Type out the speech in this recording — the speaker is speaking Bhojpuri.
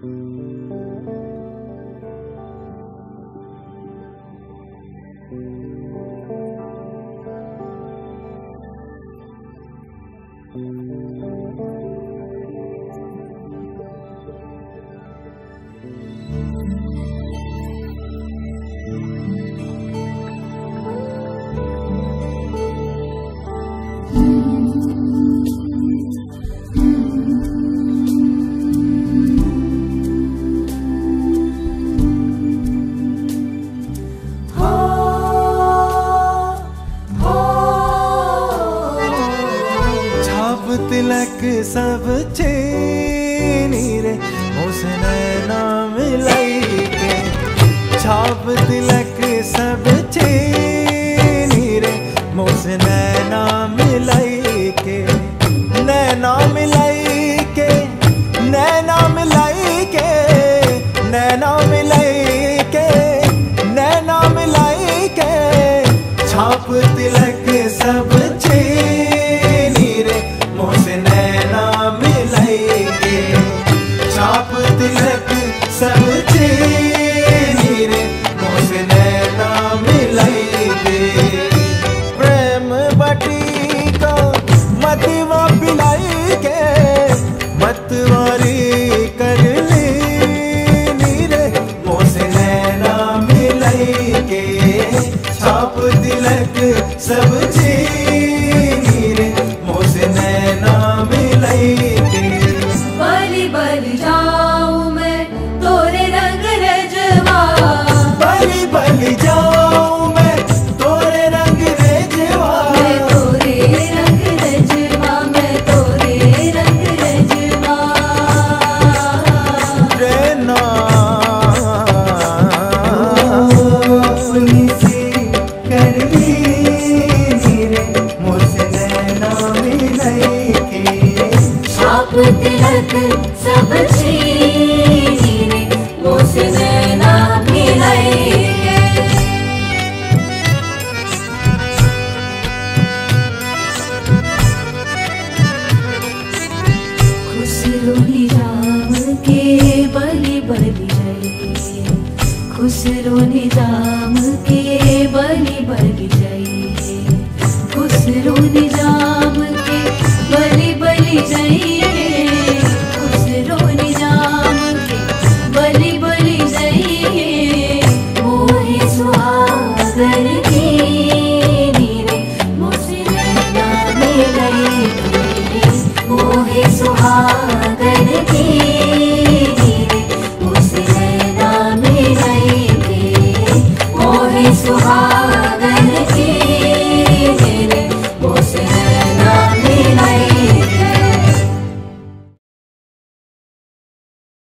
तिलक सब चीनी रे उसने नाम लाई के, छाप तिलक सब चीनी रे उसने नाम लाई के, नैना मिलाई के, नैना मिलाई के, नैना मिलाई के, नैना मिलाई के, छाप तिलक सब चीनी रे मोसे नैना मिलाई के, छाप तिलक सब चीनी रे मोसे नैना मिलाई के। प्रेम बटी को मतवा पिलाई के, मतवारी कर ली नीरे मोसे नैना मिलाई के, छाप तिलक सब चीनी रे मोसे नैना मिलाई के। बलि बलि जाऊं मैं तोरे रंग रजवा, बलि बलि जाऊं मैं तोरे रंग रजवा, मैं तोरे रंग रजवा, मैं तोरे रंग रजवा। रहना अपनी सी कर ली रे मोसे नैना मिलाई के, छाप तिलक सब चीनी रे मोसे नैना मिलाई के। खुसरो निजाम के बलि बलि जय, खुसरो निजाम